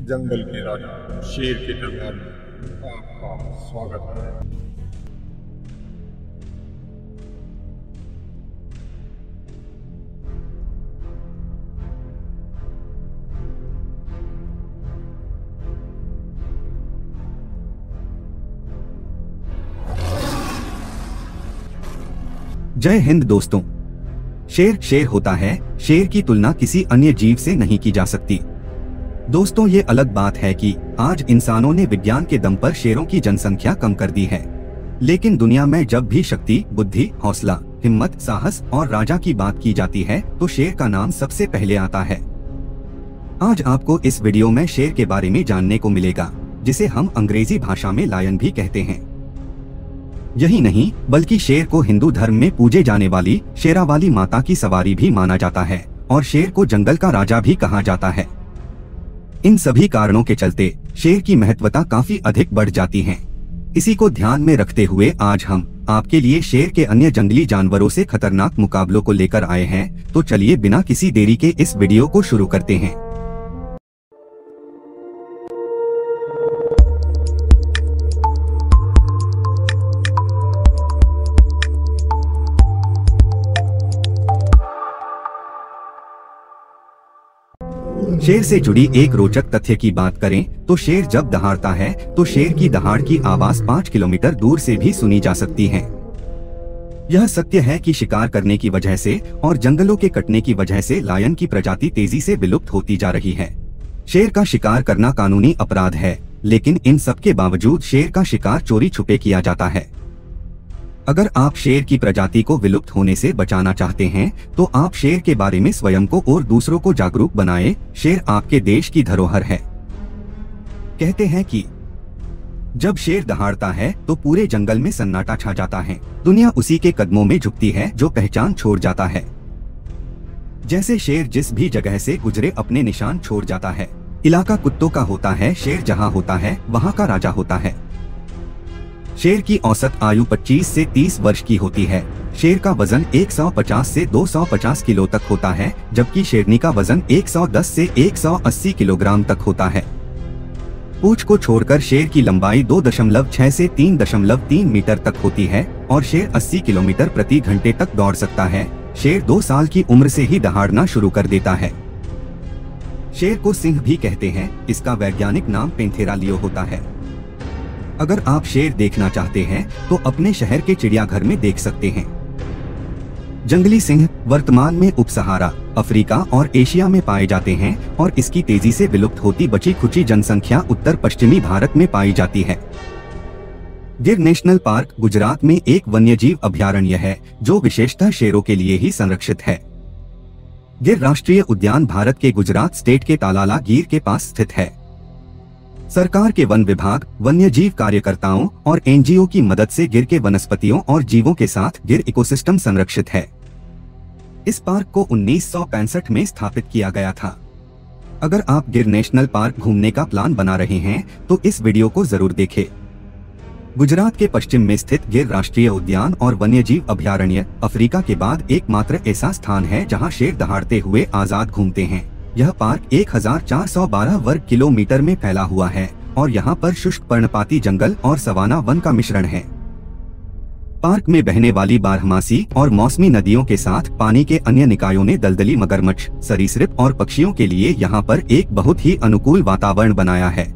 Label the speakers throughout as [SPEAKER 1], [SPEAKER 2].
[SPEAKER 1] जंगल के राजा शेर के दरबार में आपका स्वागत है।
[SPEAKER 2] जय हिंद दोस्तों। शेर शेर होता है, शेर की तुलना किसी अन्य जीव से नहीं की जा सकती। दोस्तों, ये अलग बात है कि आज इंसानों ने विज्ञान के दम पर शेरों की जनसंख्या कम कर दी है, लेकिन दुनिया में जब भी शक्ति, बुद्धि, हौसला, हिम्मत, साहस और राजा की बात की जाती है तो शेर का नाम सबसे पहले आता है। आज आपको इस वीडियो में शेर के बारे में जानने को मिलेगा, जिसे हम अंग्रेजी भाषा में लायन भी कहते हैं। यही नहीं, बल्कि शेर को हिंदू धर्म में पूजे जाने वाली शेरावाली माता की सवारी भी माना जाता है और शेर को जंगल का राजा भी कहा जाता है। इन सभी कारणों के चलते शेर की महत्वता काफी अधिक बढ़ जाती है। इसी को ध्यान में रखते हुए आज हम आपके लिए शेर के अन्य जंगली जानवरों से खतरनाक मुकाबलों को लेकर आए हैं। तो चलिए बिना किसी देरी के इस वीडियो को शुरू करते हैं। शेर से जुड़ी एक रोचक तथ्य की बात करें तो शेर जब दहाड़ता है तो शेर की दहाड़ की आवाज 5 किलोमीटर दूर से भी सुनी जा सकती है। यह सत्य है कि शिकार करने की वजह से और जंगलों के कटने की वजह से लायन की प्रजाति तेजी से विलुप्त होती जा रही है। शेर का शिकार करना कानूनी अपराध है, लेकिन इन सब के बावजूद शेर का शिकार चोरी छुपे किया जाता है। अगर आप शेर की प्रजाति को विलुप्त होने से बचाना चाहते हैं तो आप शेर के बारे में स्वयं को और दूसरों को जागरूक बनाएं। शेर आपके देश की धरोहर है। कहते हैं कि जब शेर दहाड़ता है तो पूरे जंगल में सन्नाटा छा जाता है। दुनिया उसी के कदमों में झुकती है जो पहचान छोड़ जाता है। जैसे शेर जिस भी जगह से गुजरे अपने निशान छोड़ जाता है। इलाका कुत्तों का होता है, शेर जहाँ होता है वहाँ का राजा होता है। शेर की औसत आयु 25 से 30 वर्ष की होती है। शेर का वजन 150 से 250 किलो तक होता है, जबकि शेरनी का वजन 110 से 180 किलोग्राम तक होता है। पूंछ को छोड़कर शेर की लंबाई 2.6 से 3.3 मीटर तक होती है और शेर 80 किलोमीटर प्रति घंटे तक दौड़ सकता है। शेर 2 साल की उम्र से ही दहाड़ना शुरू कर देता है। शेर को सिंह भी कहते हैं। इसका वैज्ञानिक नाम पेंथेरा लियो होता है। अगर आप शेर देखना चाहते हैं तो अपने शहर के चिड़ियाघर में देख सकते हैं। जंगली सिंह वर्तमान में उप-सहारा अफ्रीका और एशिया में पाए जाते हैं और इसकी तेजी से विलुप्त होती बची खुची जनसंख्या उत्तर पश्चिमी भारत में पाई जाती है। गिर नेशनल पार्क गुजरात में एक वन्यजीव अभयारण्य है जो विशेषतः शेरों के लिए ही संरक्षित है। गिर राष्ट्रीय उद्यान भारत के गुजरात स्टेट के तालाला गिर के पास स्थित है। सरकार के वन विभाग, वन्यजीव कार्यकर्ताओं और एनजीओ की मदद से गिर के वनस्पतियों और जीवों के साथ गिर इकोसिस्टम संरक्षित है। इस पार्क को 1965 में स्थापित किया गया था। अगर आप गिर नेशनल पार्क घूमने का प्लान बना रहे हैं तो इस वीडियो को जरूर देखें। गुजरात के पश्चिम में स्थित गिर राष्ट्रीय उद्यान और वन्यजीव अभयारण्य अफ्रीका के बाद एकमात्र ऐसा स्थान है जहां शेर दहाड़ते हुए आजाद घूमते हैं। यह पार्क 1412 वर्ग किलोमीटर में फैला हुआ है और यहाँ पर शुष्क पर्णपाती जंगल और सवाना वन का मिश्रण है। पार्क में बहने वाली बारहमासी और मौसमी नदियों के साथ पानी के अन्य निकायों ने दलदली मगरमच्छ, सरीसृप और पक्षियों के लिए यहाँ पर एक बहुत ही अनुकूल वातावरण बनाया है।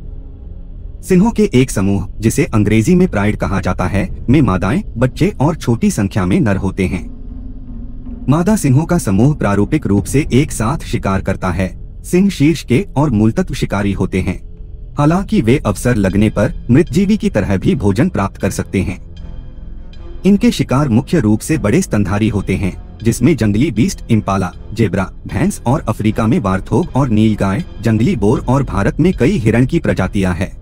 [SPEAKER 2] सिंहों के एक समूह, जिसे अंग्रेजी में प्राइड कहा जाता है, में मादाएं, बच्चे और छोटी संख्या में नर होते हैं। मादा सिंहों का समूह प्रारूपिक रूप से एक साथ शिकार करता है। सिंह शीर्ष के और मूलतत्व शिकारी होते हैं। हालांकि वे अवसर लगने पर मृतजीवी की तरह भी भोजन प्राप्त कर सकते हैं। इनके शिकार मुख्य रूप से बड़े स्तनधारी होते हैं, जिसमें जंगली बीस्ट, इम्पाला, जेब्रा, भैंस और अफ्रीका में वार्थोग और नीलगाय, जंगली बोर और भारत में कई हिरण की प्रजातियां हैं।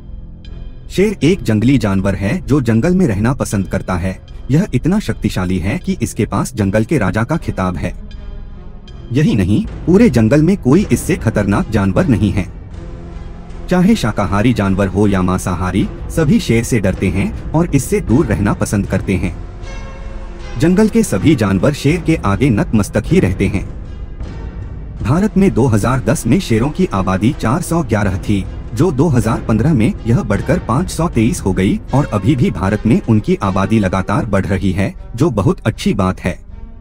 [SPEAKER 2] शेर एक जंगली जानवर है जो जंगल में रहना पसंद करता है। यह इतना शक्तिशाली है कि इसके पास जंगल के राजा का खिताब है। यही नहीं, पूरे जंगल में कोई इससे खतरनाक जानवर नहीं है। चाहे शाकाहारी जानवर हो या मांसाहारी, सभी शेर से डरते हैं और इससे दूर रहना पसंद करते हैं। जंगल के सभी जानवर शेर के आगे नतमस्तक ही रहते हैं। भारत में 2010 में शेरों की आबादी 411 थी, जो 2015 में यह बढ़कर 523 हो गई और अभी भी भारत में उनकी आबादी लगातार बढ़ रही है, जो बहुत अच्छी बात है।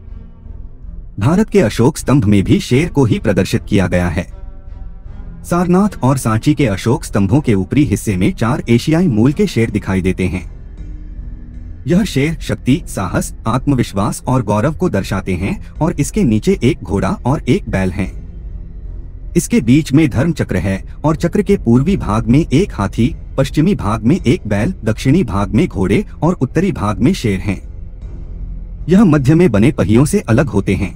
[SPEAKER 2] भारत के अशोक स्तंभ में भी शेर को ही प्रदर्शित किया गया है। सारनाथ और सांची के अशोक स्तंभों के ऊपरी हिस्से में 4 एशियाई मूल के शेर दिखाई देते हैं। यह शेर शक्ति, साहस, आत्मविश्वास और गौरव को दर्शाते हैं और इसके नीचे एक घोड़ा और एक बैल है। इसके बीच में धर्म चक्र है और चक्र के पूर्वी भाग में एक हाथी, पश्चिमी भाग में एक बैल, दक्षिणी भाग में घोड़े और उत्तरी भाग में शेर हैं। यह मध्य में बने पहियों से अलग होते हैं।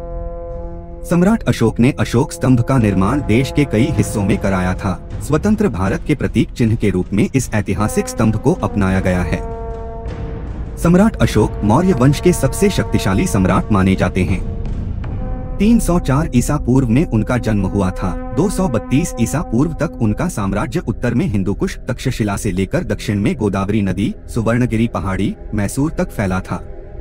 [SPEAKER 2] सम्राट अशोक ने अशोक स्तंभ का निर्माण देश के कई हिस्सों में कराया था। स्वतंत्र भारत के प्रतीक चिन्ह के रूप में इस ऐतिहासिक स्तंभ को अपनाया गया है। सम्राट अशोक मौर्य वंश के सबसे शक्तिशाली सम्राट माने जाते हैं। 304 ईसा पूर्व में उनका जन्म हुआ था। 232 ईसा पूर्व तक उनका साम्राज्य उत्तर में हिंदुकुश, तक्षशिला से लेकर दक्षिण में गोदावरी नदी, सुवर्णगिरी पहाड़ी, मैसूर तक फैला था।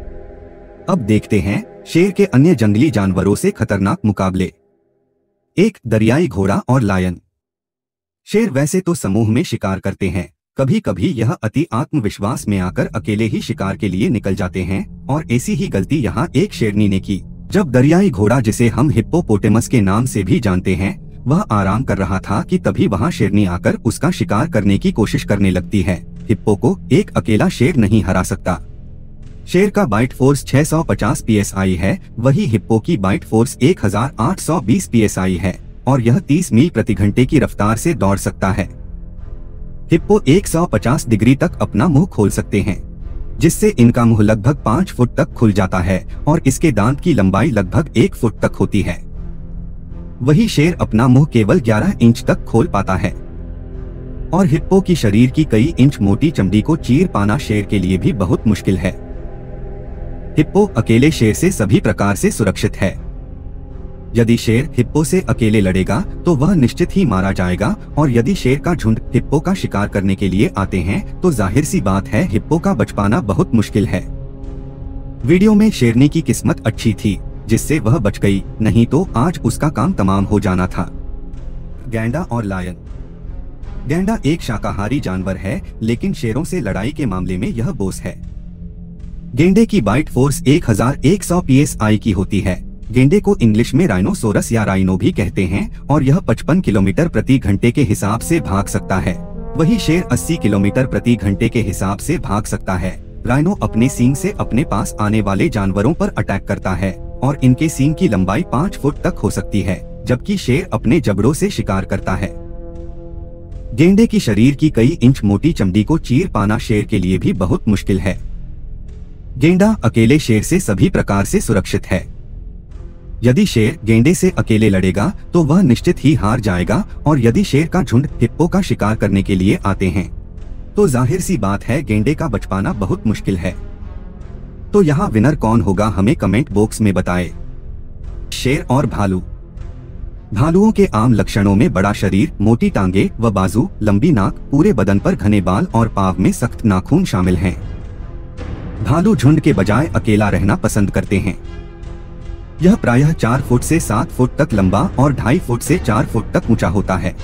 [SPEAKER 2] अब देखते हैं शेर के अन्य जंगली जानवरों से खतरनाक मुकाबले। 1. दरियाई घोड़ा और लायन। शेर वैसे तो समूह में शिकार करते हैं, कभी कभी यह अति आत्मविश्वास में आकर अकेले ही शिकार के लिए निकल जाते हैं और ऐसी ही गलती यहाँ एक शेरनी ने की। जब दरियाई घोड़ा, जिसे हम हिप्पोपोटेमस के नाम से भी जानते हैं, वह आराम कर रहा था कि तभी वहाँ शेरनी आकर उसका शिकार करने की कोशिश करने लगती है। हिप्पो को एक अकेला शेर नहीं हरा सकता। शेर का बाइट फोर्स 650 psi है, वही हिप्पो की बाइट फोर्स 1820 psi है और यह 30 मील प्रति घंटे की रफ्तार से दौड़ सकता है। हिप्पो 150 डिग्री तक अपना मुंह खोल सकते हैं, जिससे इनका मुंह लगभग 5 फुट तक खुल जाता है और इसके दांत की लंबाई लगभग 1 फुट तक होती है। वही शेर अपना मुंह केवल 11 इंच तक खोल पाता है और हिप्पो की शरीर की कई इंच मोटी चमड़ी को चीर पाना शेर के लिए भी बहुत मुश्किल है। हिप्पो अकेले शेर से सभी प्रकार से सुरक्षित है। यदि शेर हिप्पो से अकेले लड़ेगा तो वह निश्चित ही मारा जाएगा और यदि शेर का झुंड हिप्पो का शिकार करने के लिए आते हैं तो जाहिर सी बात है हिप्पो का बच पाना बहुत मुश्किल है। वीडियो में शेरनी की किस्मत अच्छी थी जिससे वह बच गई, नहीं तो आज उसका काम तमाम हो जाना था। गैंडा और लायन। गैंडा एक शाकाहारी जानवर है, लेकिन शेरों से लड़ाई के मामले में यह बोस है। गेंडे की बाइट फोर्स 1100 psi की होती है। गेंडे को इंग्लिश में राइनोसोरस या राइनो भी कहते हैं और यह 55 किलोमीटर प्रति घंटे के हिसाब से भाग सकता है। वही शेर 80 किलोमीटर प्रति घंटे के हिसाब से भाग सकता है। राइनो अपने सींग से अपने पास आने वाले जानवरों पर अटैक करता है और इनके सींग की लंबाई 5 फुट तक हो सकती है, जबकि शेर अपने जबड़ों से शिकार करता है। गेंडे की शरीर की कई इंच मोटी चमड़ी को चीर पाना शेर के लिए भी बहुत मुश्किल है। गेंडा अकेले शेर से सभी प्रकार से सुरक्षित है। यदि शेर गेंडे से अकेले लड़ेगा तो वह निश्चित ही हार जाएगा और यदि शेर का झुंड हिप्पो का शिकार करने के लिए आते हैं तो जाहिर सी बात है गेंडे का बच पाना बहुत मुश्किल है। तो यहाँ विनर कौन होगा हमें कमेंट बॉक्स में बताएं। शेर और भालू। भालुओं के आम लक्षणों में बड़ा शरीर, मोटी टांगे व बाजू, लंबी नाक, पूरे बदन पर घने बाल और पांव में सख्त नाखून शामिल हैं। भालू झुंड के बजाय अकेला रहना पसंद करते हैं। यह प्रायः 4 फुट से 7 फुट तक लंबा और 2.5 फुट से 4 फुट तक ऊंचा होता है।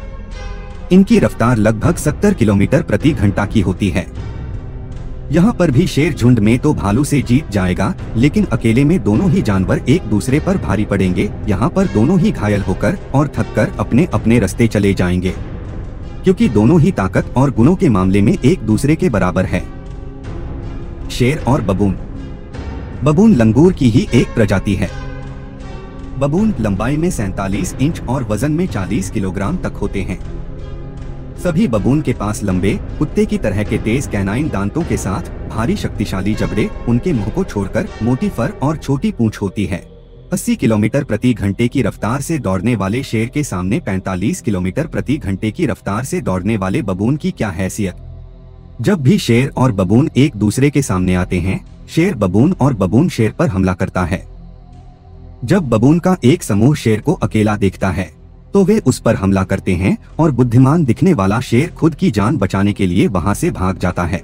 [SPEAKER 2] इनकी रफ्तार लगभग 70 किलोमीटर प्रति घंटा की होती है। यहाँ पर भी शेर झुंड में तो भालू से जीत जाएगा, लेकिन अकेले में दोनों ही जानवर एक दूसरे पर भारी पड़ेंगे। यहाँ पर दोनों ही घायल होकर और थककर अपने अपने रास्ते चले जाएंगे, क्योंकि दोनों ही ताकत और गुणों के मामले में एक दूसरे के बराबर है। शेर और बबून। बबून लंगूर की ही एक प्रजाति है। बबून लंबाई में 47 इंच और वजन में 40 किलोग्राम तक होते हैं। सभी बबून के पास लंबे, कुत्ते की तरह के तेज कैनाइन दांतों के साथ भारी शक्तिशाली जबड़े, उनके मुंह को छोड़कर मोटी फर और छोटी पूंछ होती है। 80 किलोमीटर प्रति घंटे की रफ्तार से दौड़ने वाले शेर के सामने 45 किलोमीटर प्रति घंटे की रफ्तार से दौड़ने वाले बबून की क्या हैसियत। जब भी शेर और बबून एक दूसरे के सामने आते हैं, शेर बबून और बबून शेर पर हमला करता है। जब बबून का एक समूह शेर को अकेला देखता है तो वे उस पर हमला करते हैं और बुद्धिमान दिखने वाला शेर खुद की जान बचाने के लिए वहां से भाग जाता है।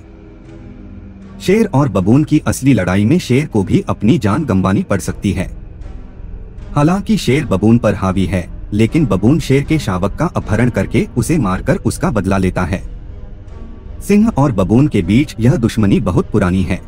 [SPEAKER 2] शेर और बबून की असली लड़ाई में शेर को भी अपनी जान गंवानी पड़ सकती है। हालांकि शेर बबून पर हावी है, लेकिन बबून शेर के शावक का अपहरण करके उसे मारकर उसका बदला लेता है। सिंह और बबून के बीच यह दुश्मनी बहुत पुरानी है।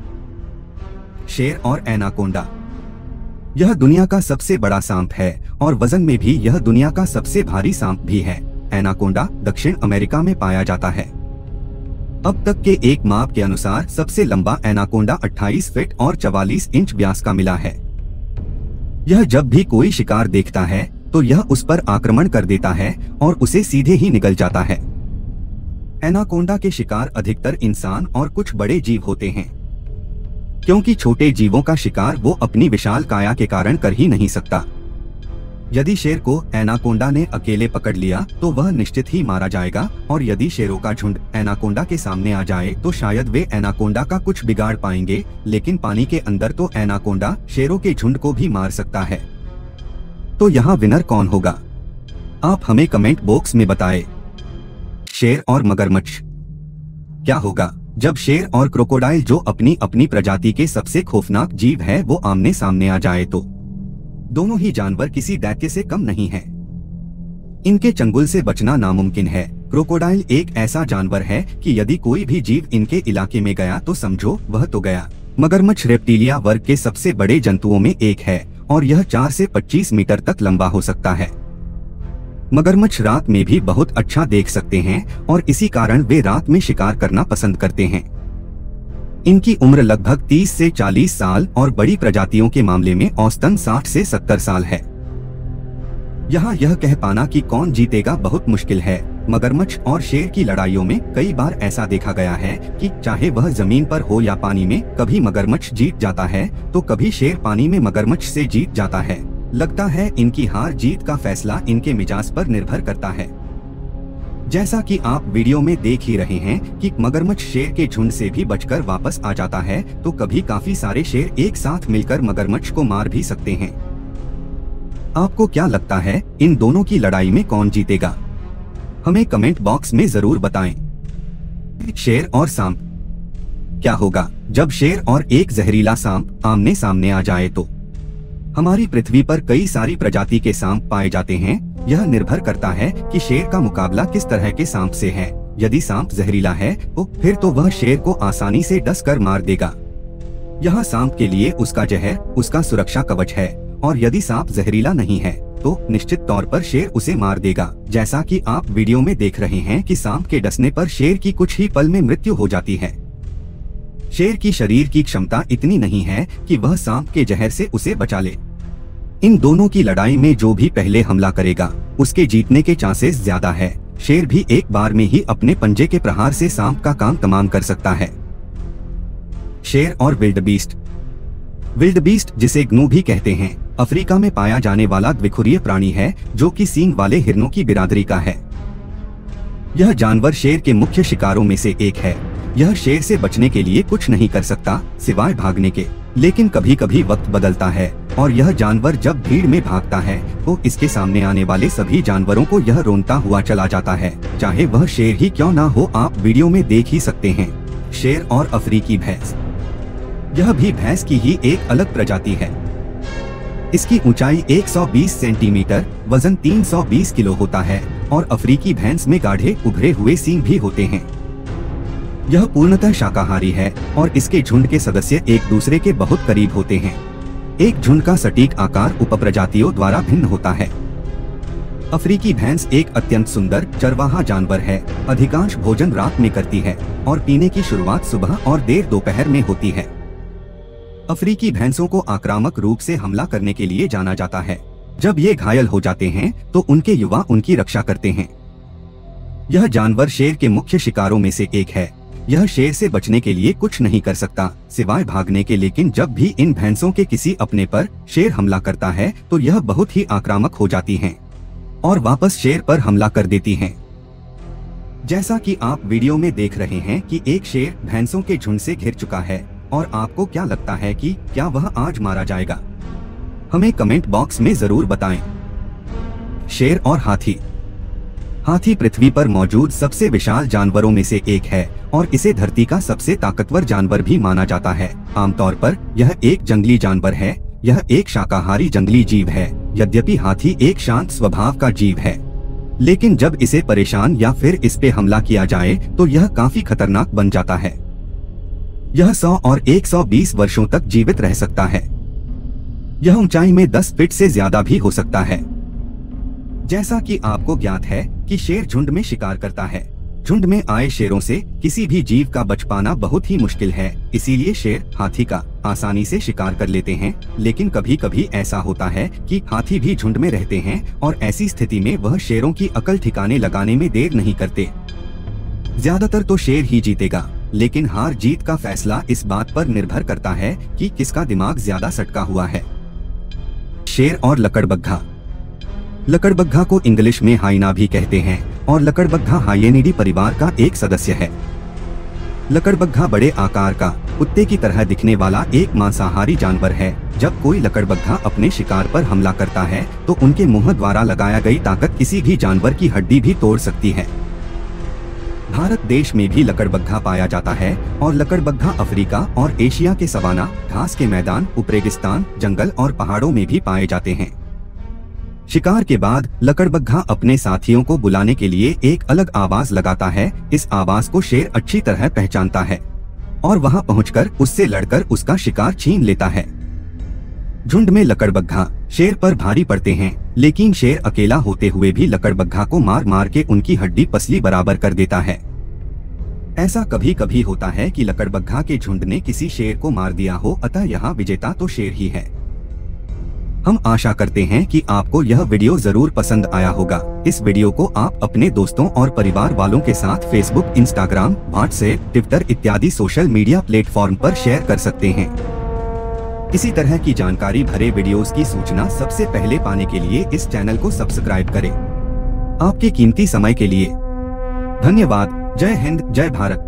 [SPEAKER 2] शेर और एनाकोंडा। यह दुनिया का सबसे बड़ा सांप है और वजन में भी यह दुनिया का सबसे भारी सांप भी है। एनाकोंडा दक्षिण अमेरिका में पाया जाता है। अब तक के एक माप के अनुसार सबसे लंबा एनाकोंडा 28 फीट और 44 इंच व्यास का मिला है। यह जब भी कोई शिकार देखता है तो यह उस पर आक्रमण कर देता है और उसे सीधे ही निगल जाता है। एनाकोंडा के शिकार अधिकतर इंसान और कुछ बड़े जीव होते हैं, क्योंकि छोटे जीवों का शिकार वो अपनी विशाल काया के कारण कर ही नहीं सकता। यदि शेर को एनाकोंडा ने अकेले पकड़ लिया तो वह निश्चित ही मारा जाएगा, और यदि शेरों का झुंड एनाकोंडा के सामने आ जाए तो शायद वे एनाकोंडा का कुछ बिगाड़ पाएंगे, लेकिन पानी के अंदर तो एनाकोंडा शेरों के झुंड को भी मार सकता है। तो यहाँ विनर कौन होगा? आप हमें कमेंट बॉक्स में बताएं। शेर और मगरमच्छ। क्या होगा जब शेर और क्रोकोडाइल, जो अपनी अपनी प्रजाति के सबसे खौफनाक जीव है, वो आमने सामने आ जाए तो? दोनों ही जानवर किसी दैत्य से कम नहीं हैं। इनके चंगुल से बचना नामुमकिन है। क्रोकोडाइल एक ऐसा जानवर है कि यदि कोई भी जीव इनके इलाके में गया तो समझो वह तो गया। मगरमच्छ रेप्टिलिया वर्ग के सबसे बड़े जंतुओं में एक है और यह 4 से 25 मीटर तक लंबा हो सकता है। मगरमच्छ रात में भी बहुत अच्छा देख सकते हैं और इसी कारण वे रात में शिकार करना पसंद करते हैं। इनकी उम्र लगभग 30 से 40 साल और बड़ी प्रजातियों के मामले में औसतन 60 से 70 साल है। यहाँ यह कह पाना कि कौन जीतेगा बहुत मुश्किल है। मगरमच्छ और शेर की लड़ाइयों में कई बार ऐसा देखा गया है कि चाहे वह जमीन पर हो या पानी में, कभी मगरमच्छ जीत जाता है तो कभी शेर पानी में मगरमच्छ से जीत जाता है। लगता है इनकी हार जीत का फैसला इनके मिजाज पर निर्भर करता है। जैसा कि आप वीडियो में देख ही रहे हैं कि मगरमच्छ शेर के झुंड से भी बचकर वापस आ जाता है, तो कभी काफी सारे शेर एक साथ मिलकर मगरमच्छ को मार भी सकते हैं। आपको क्या लगता है इन दोनों की लड़ाई में कौन जीतेगा? हमें कमेंट बॉक्स में जरूर बताएं। शेर और सांप। क्या होगा जब शेर और एक जहरीला सांप आमने सामने आ जाए तो? हमारी पृथ्वी पर कई सारी प्रजाति के सांप पाए जाते हैं। यह निर्भर करता है कि शेर का मुकाबला किस तरह के सांप से है। यदि सांप जहरीला है तो फिर तो वह शेर को आसानी से डस कर मार देगा। यह सांप के लिए उसका जहर उसका सुरक्षा कवच है, और यदि सांप जहरीला नहीं है तो निश्चित तौर पर शेर उसे मार देगा। जैसा कि आप वीडियो में देख रहे हैं कि सांप के डसने पर शेर की कुछ ही पल में मृत्यु हो जाती है। शेर की शरीर की क्षमता इतनी नहीं है कि वह सांप के जहर से उसे बचा ले। इन दोनों की लड़ाई में जो भी पहले हमला करेगा उसके जीतने के चांसेस ज्यादा है। शेर भी एक बार में ही अपने पंजे के प्रहार से सांप का काम तमाम कर सकता है। शेर और विल्डबीस्ट। विल्डबीस्ट, जिसे ग्नू भी कहते हैं, अफ्रीका में पाया जाने वाला द्विखुरीय प्राणी है जो कि सींग वाले हिरणों की बिरादरी का है। यह जानवर शेर के मुख्य शिकारों में से एक है। यह शेर से बचने के लिए कुछ नहीं कर सकता सिवाय भागने के, लेकिन कभी कभी वक्त बदलता है और यह जानवर जब भीड़ में भागता है तो इसके सामने आने वाले सभी जानवरों को यह रोनता हुआ चला जाता है, चाहे वह शेर ही क्यों ना हो। आप वीडियो में देख ही सकते हैं। शेर और अफ्रीकी भैंस। यह भी भैंस की ही एक अलग प्रजाति है। इसकी ऊंचाई 120 सेंटीमीटर, वजन 320 किलो होता है और अफ्रीकी भैंस में गाढ़े उभरे हुए सींग भी होते हैं। यह पूर्णतः शाकाहारी है और इसके झुंड के सदस्य एक दूसरे के बहुत करीब होते हैं। एक झुंड का सटीक आकार उपप्रजातियों द्वारा भिन्न होता है। अफ्रीकी भैंस एक अत्यंत सुंदर चरवाहा जानवर है। अधिकांश भोजन रात में करती है और पीने की शुरुआत सुबह और देर दोपहर में होती है। अफ्रीकी भैंसों को आक्रामक रूप से हमला करने के लिए जाना जाता है। जब ये घायल हो जाते हैं तो उनके युवा उनकी रक्षा करते हैं। यह जानवर शेर के मुख्य शिकारों में से एक है। यह शेर से बचने के लिए कुछ नहीं कर सकता सिवाय भागने के, लेकिन जब भी इन भैंसों के किसी अपने पर शेर हमला करता है तो यह बहुत ही आक्रामक हो जाती हैं और वापस शेर पर हमला कर देती हैं। जैसा कि आप वीडियो में देख रहे हैं कि एक शेर भैंसों के झुंड से घिर चुका है, और आपको क्या लगता है कि क्या वह आज मारा जाएगा? हमें कमेंट बॉक्स में जरूर बताएं। शेर और हाथी। हाथी पृथ्वी पर मौजूद सबसे विशाल जानवरों में से एक है और इसे धरती का सबसे ताकतवर जानवर भी माना जाता है। आमतौर पर यह एक जंगली जानवर है यह एक शाकाहारी जंगली जीव है। यद्यपि हाथी एक शांत स्वभाव का जीव है, लेकिन जब इसे परेशान या फिर इस पे हमला किया जाए तो यह काफी खतरनाक बन जाता है। यह 100 और 120 वर्षों तक जीवित रह सकता है। यह ऊंचाई में 10 फीट से ज्यादा भी हो सकता है। जैसा कि आपको ज्ञात है कि शेर झुंड में शिकार करता है। झुंड में आए शेरों से किसी भी जीव का बच पाना बहुत ही मुश्किल है, इसीलिए शेर हाथी का आसानी से शिकार कर लेते हैं। लेकिन कभी कभी ऐसा होता है कि हाथी भी झुंड में रहते हैं और ऐसी स्थिति में वह शेरों की अकल ठिकाने लगाने में देर नहीं करते। ज्यादातर तो शेर ही जीतेगा, लेकिन हार जीत का फैसला इस बात पर निर्भर करता है कि किसका दिमाग ज्यादा सटका हुआ है। शेर और लकड़बग्घा। लकड़बग्घा को इंग्लिश में हाइना भी कहते हैं और लकड़बग्घा हाइएनिडी परिवार का एक सदस्य है। लकड़बग्घा बड़े आकार का कुत्ते की तरह दिखने वाला एक मांसाहारी जानवर है। जब कोई लकड़बग्घा अपने शिकार पर हमला करता है तो उनके मुंह द्वारा लगाया गई ताकत किसी भी जानवर की हड्डी भी तोड़ सकती है। भारत देश में भी लकड़बग्घा पाया जाता है और लकड़बग्घा अफ्रीका और एशिया के सवाना, घास के मैदान, उपरेगिस्तान, जंगल और पहाड़ों में भी पाए जाते हैं। शिकार के बाद लकड़बग्घा अपने साथियों को बुलाने के लिए एक अलग आवाज लगाता है। इस आवाज को शेर अच्छी तरह पहचानता है और वहां पहुंचकर उससे लड़कर उसका शिकार छीन लेता है। झुंड में लकड़बग्घा शेर पर भारी पड़ते हैं, लेकिन शेर अकेला होते हुए भी लकड़बग्घा को मार मार के उनकी हड्डी पसली बराबर कर देता है। ऐसा कभी कभी होता है कि लकड़बग्घा के झुंड ने किसी शेर को मार दिया हो, अतः यहाँ विजेता तो शेर ही है। हम आशा करते हैं कि आपको यह वीडियो जरूर पसंद आया होगा। इस वीडियो को आप अपने दोस्तों और परिवार वालों के साथ फेसबुक, इंस्टाग्राम, व्हाट्सएप, ट्विटर इत्यादि सोशल मीडिया प्लेटफॉर्म पर शेयर कर सकते हैं। इसी तरह की जानकारी भरे वीडियोस की सूचना सबसे पहले पाने के लिए इस चैनल को सब्सक्राइब करें। आपके कीमती समय के लिए धन्यवाद। जय हिंद, जय भारत।